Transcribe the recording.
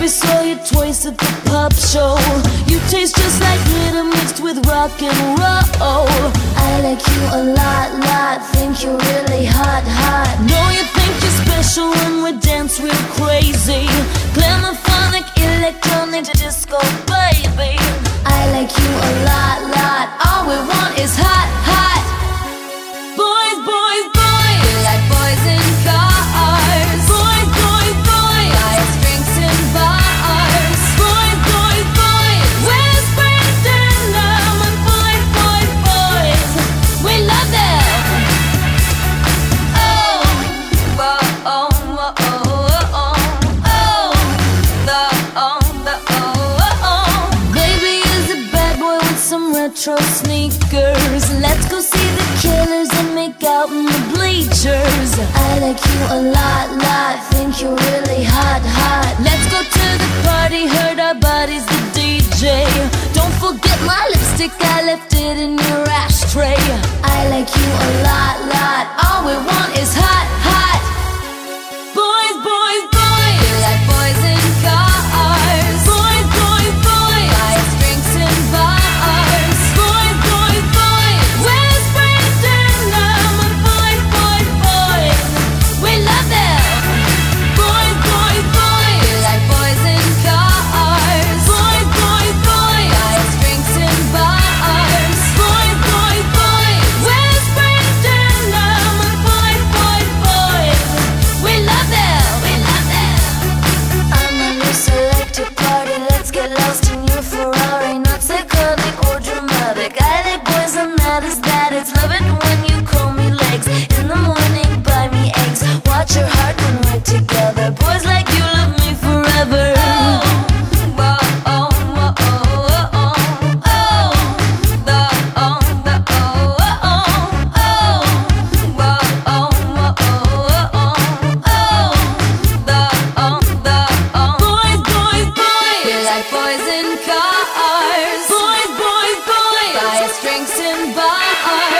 Baby, saw you twice at the pop show. You taste just like glitter mixed with rock and roll. I like you a lot, think you're really hot. Know you think you're special when we dance real crazy. Glamophonic, electronic, disco, baby. I like you a lot, all we want is hot. Boys, boys, boys. We like boys in cars. Boys, boys, boys. Bias drinks in bars. Boys, boys, boys. We're spreading denim and boys, we love them. Oh, whoa, oh, whoa, oh, oh, oh, oh. Baby is a bad boy with some retro sneakers. Let's go see the Killers and make out in the bleachers. I like you a lot, think you're really hot. Let's go to the party, hurt our bodies, the DJ. Don't forget my lipstick, I left it in your ashtray. I like you a lot, all we want is hot. Boys, boys, boys. We like boys in cars. Boys, boys, boys. Bias drinks in bars. Boys, boys, boys. We're spreading denim and boys, we love them. Boys, boys, boys. We like boys in cars. Boys, boys, boys. Bias drinks in bars. Boys, boys, boys. We're spreading denim and boys, we love them. I'm a new selected party. Let's get lost in your Ferrari. Not psychotic or dramatic. I like boys, I'm not as bad. It's love it when you call me legs. In the morning, buy me eggs. Watch your heart when we're together. Boys like you love me forever. Boys, boys, boys. We like boys in cars. Boys, boys, boys. Bias drinks in bars.